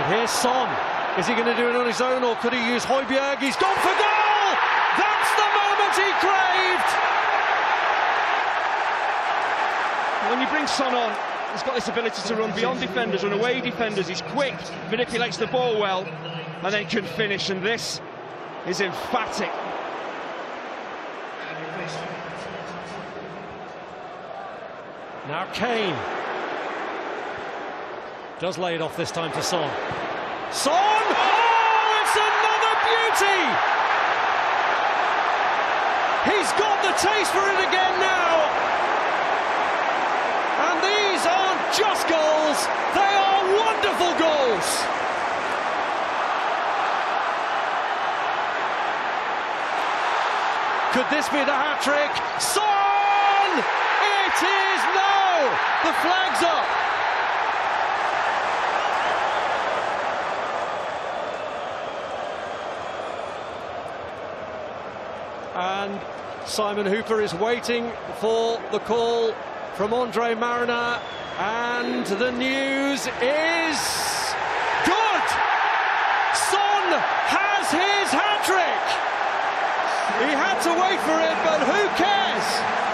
But here's Son. Is he going to do it on his own, or could he use Højbjerg? He's gone for goal! That's the moment he craved! When you bring Son on, he's got this ability to run beyond defenders, run away defenders. He's quick, manipulates the ball well, and then can finish. And this is emphatic. Now Kane does lay it off this time to Son. Son! Oh, it's another beauty! He's got the taste for it again now. And these aren't just goals, they are wonderful goals. Could this be the hat-trick? Son! It is no! The flag's up. And Simon Hooper is waiting for the call from Andre Marriner, and the news is good! Son has his hat-trick! He had to wait for it, but who cares?